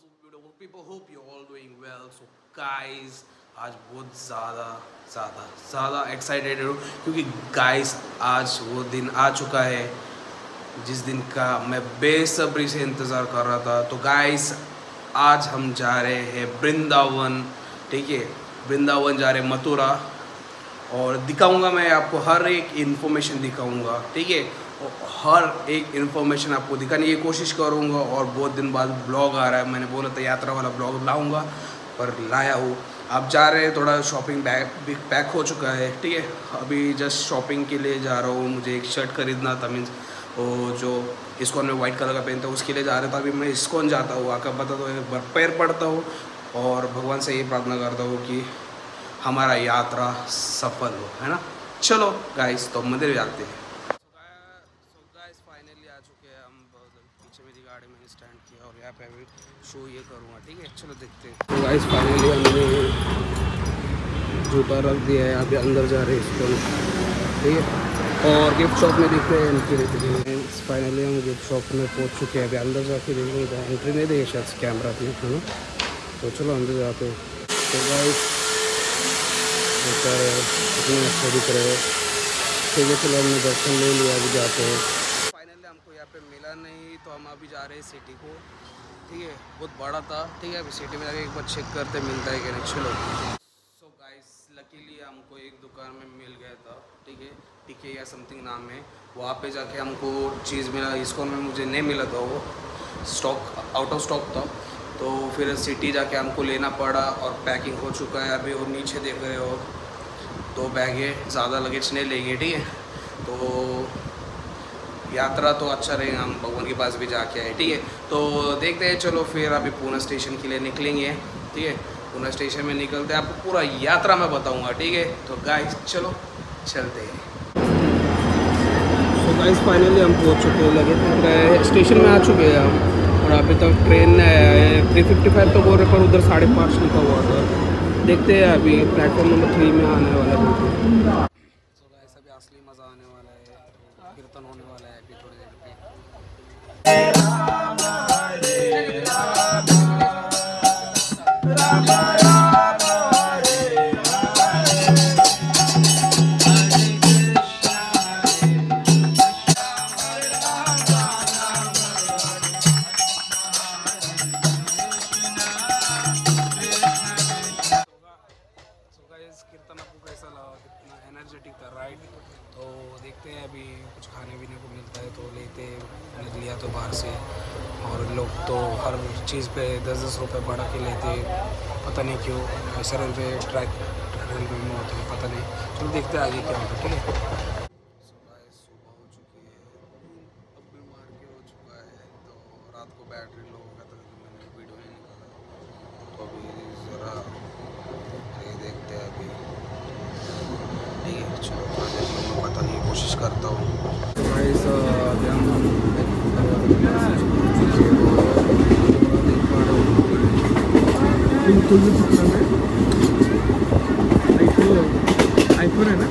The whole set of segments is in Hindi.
so beautiful people, hope you all doing well. So guys, आज बहुत ज़्यादा एक्साइटेड हूँ क्योंकि गाइस आज वो दिन आ चुका है जिस दिन का मैं बेसब्री से इंतज़ार कर रहा था। तो गाइस आज हम जा रहे हैं वृंदावन, ठीक है, वृंदावन जा रहे मथुरा, और दिखाऊंगा मैं आपको हर एक इन्फॉर्मेशन दिखाऊंगा, ठीक है, हर एक इन्फॉर्मेशन आपको दिखाने की कोशिश करूंगा। और बहुत दिन बाद ब्लॉग आ रहा है, मैंने बोला था यात्रा वाला ब्लॉग लाऊंगा पर लाया हूँ। आप जा रहे हैं, थोड़ा शॉपिंग बैग पैक हो चुका है, ठीक है, अभी जस्ट शॉपिंग के लिए जा रहा हूँ। मुझे एक शर्ट खरीदना था, मीन्स वो जो इस्कॉन में वाइट कलर का पहनता हूँ उसके लिए जा रहा था। अभी मैं इस्कॉन जाता हूँ, आका पता तो एक बार पैर पड़ता हूँ और भगवान से ये प्रार्थना करता हूँ कि हमारा यात्रा सफल हो, है ना। चलो गाइस तो मंदिर जाते हैं। सो गाइस फाइनली आ चुके हैं हम, पीछे मेरी गाड़ी में स्टैंड किया और यहाँ पे अभी शो ये करूँगा, ठीक है, चलो देखते हैं। तो गाइस फाइनली हमने जूता रख दिया है, अभी अंदर जा रहे हैं इसको, ठीक है, और गिफ्ट शॉप में देखते हैं एंट्री देते हैं। फाइनली हम गिफ्ट शॉप में पहुँच चुके हैं, अभी अंदर जाके देखेंगे तो एंट्री नहीं देगी शायद कैमरा में, है ना। तो चलो अंदर जाते हैं। तो गाइस कितने अच्छे दिख रहे हैं, ठीक है, चलो हमने दर्शन ले लिया, अभी जाते हैं। फाइनली हमको यहाँ पे मिला नहीं तो हम अभी जा रहे हैं सिटी को, ठीक है, बहुत बड़ा था, ठीक है, अभी सिटी में जाके एक बार चेक करते मिलता है कि नहीं। चलो सो गाइस लकीली हमको एक दुकान में मिल गया था, ठीक है, टिके या समथिंग नाम है, वहाँ पे जाके हमको चीज़ मिला। इस्कॉन में मुझे नहीं मिला था, वो स्टॉक आउट ऑफ स्टॉक था, तो फिर सिटी जाके हमको लेना पड़ा और पैकिंग हो चुका है अभी। और नीचे देख रहे हो 2 बैग है, ज़्यादा लगेज नहीं लेंगे, ठीक है। तो यात्रा तो अच्छा रहेगा, हम भगवान के पास भी जाके आए, ठीक है। तो देखते हैं, चलो फिर अभी पुणे स्टेशन के लिए निकलेंगे, ठीक है, पुणे स्टेशन में निकलते हैं, आपको पूरा यात्रा मैं बताऊँगा, ठीक है। तो गाइस चलो चलते हैं। तो गाइस फाइनली हम पहुँच चुके हैं, लगे स्टेशन में आ चुके हैं हम, और अभी तक ट्रेन 3:55 तो बोल रहे पर उधर 5:30 लिखा हुआ था। देखते हैं अभी प्लेटफॉर्म नंबर 3 में आने वाला है। तो गाइस अभी असली मज़ा आने वाला है, कीर्तन होने वाला है अभी थोड़ी देर पे। कीर्तन आपको कैसा लगा, कितना एनर्जेटिक था, राइट। तो देखते हैं अभी कुछ खाने पीने को मिलता है तो लेते हैं, लिया तो बाहर से, और लोग तो हर चीज़ पे 10-10 रुपये बढ़ा के लेते, पता नहीं क्यों, ऐसा रेलवे ट्रैक रेलवे में होते हैं, पता नहीं। चलो देखते हैं आगे क्या होता है, ठीक है। सुबह हो चुकी है, अब भी मार के हो चुका है, तो रात को बैटरी लो हो गया था तो मैंने वीडियो नहीं निकाला, तो अभी ज़रा देखते हैं अभी, ठीक है, चलो मैं पता नहीं, कोशिश करता हूँ। आईफोन है ना,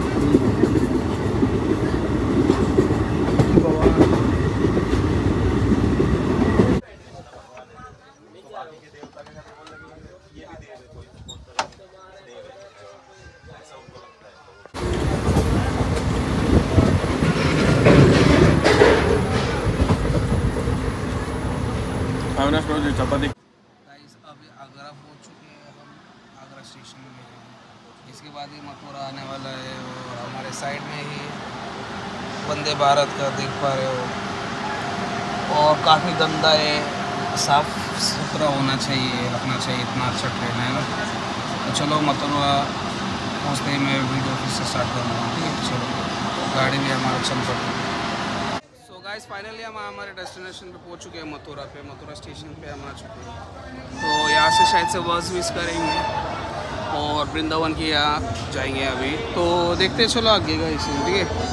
गाइस अभी आगरा पहुंच चुके हैं हम, आगरा स्टेशन में हैं। इसके बाद ही मथुरा आने वाला है, और हमारे साइड में ही वंदे भारत का देख पा रहे हो, और काफ़ी गंदा है, साफ सुथरा होना चाहिए, रखना चाहिए, इतना अच्छा ट्रेन है ना। तो चलो मथुरा पहुँचते ही मैं वीडियो फिर से स्टार्ट कर लूँगा, ठीक है। चलो गाड़ी भी हमारा चल पड़ा। गाइस फाइनली हम हमारे डेस्टिनेशन पे पहुंच चुके हैं, मथुरा पे, मथुरा स्टेशन पे हम आ चुके हैं। तो यहाँ से शायद से बस विस करेंगे और वृंदावन की यहाँ जाएंगे अभी, तो देखते चलो आगे का इसी, ठीक है।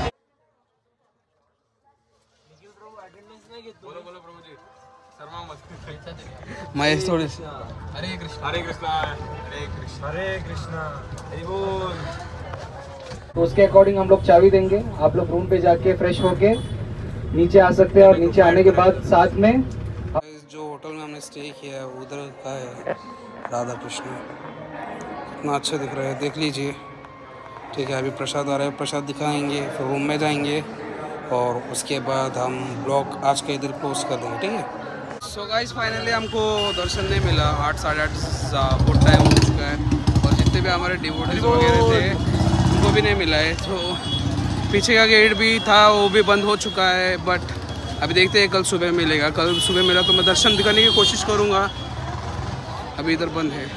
महेश थोड़े हरे कृष्णा हरे कृष्णा हरे कृष्णा हरे कृष्णा हरि बोल। तो उसके अकॉर्डिंग हम लोग चाबी देंगे, आप लोग रूम पे जाके फ्रेश होके नीचे आ सकते हैं, और नीचे आने के बाद साथ में जो होटल में हमने स्टे किया है उधर का है राधा कृष्ण। इतना अच्छा दिख रहा है, देख लीजिए। ठीक है, अभी प्रसाद आ रहा है, प्रसाद दिखाएंगे, फिर रूम में जाएंगे और उसके बाद हम ब्लॉग आज के इधर क्लोज कर देंगे। ठीक है। सो गाइस फाइनली हमको दर्शन नहीं मिला, 8 साढ़े 8 बहुत टाइम हो चुका है और जितने भी हमारे डिवोटीज वगैरह थे उनको भी नहीं मिला है। तो पीछे का गेट भी था वो भी बंद हो चुका है, बट अभी देखते हैं कल सुबह मिलेगा। कल सुबह मिला तो मैं दर्शन दिखाने की कोशिश करूँगा, अभी इधर बंद है।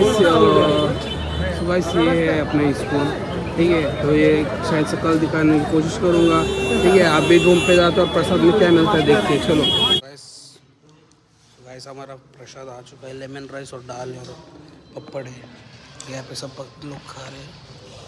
सुबह ये है अपना स्कूल। ठीक है, तो ये शायद से कल दिखाने की कोशिश करूँगा। ठीक है, आप भी रूम पे जाते और प्रसाद में क्या मिलता है देखते हैं। चलो गाइस हमारा प्रसाद आ चुका है, लेमन राइस और दाल और पपड़ है। यहाँ पे सब लोग खा रहे हैं।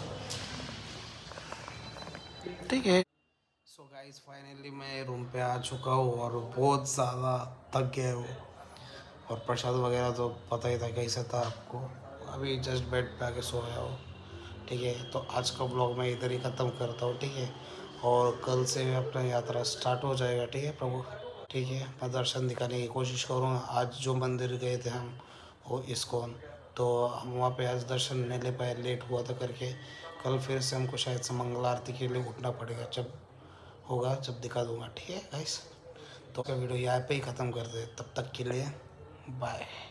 ठीक है। सो गाइस फाइनली मैं रूम पे आ चुका हूँ और बहुत ज़्यादा थक गया हूँ और प्रसाद वगैरह तो पता ही था कैसा था आपको। अभी जस्ट बेड पे आके सोया हूँ। ठीक है, तो आज का ब्लॉग मैं इधर ही ख़त्म करता हूँ। ठीक है, और कल से अपना यात्रा स्टार्ट हो जाएगा। ठीक है प्रभु। ठीक है, मैं दर्शन दिखाने की कोशिश करूँगा। आज जो मंदिर गए थे हम वो इस्कॉन, तो हम वहाँ पे आज दर्शन नहीं ले पाए, लेट हुआ था करके। कल फिर से हमको शायद से मंगल आरती के लिए उठना पड़ेगा, जब होगा जब दिखा दूँगा। ठीक है गाइस, तो वीडियो यहाँ पे ही ख़त्म कर दे, तब तक के लिए बाय।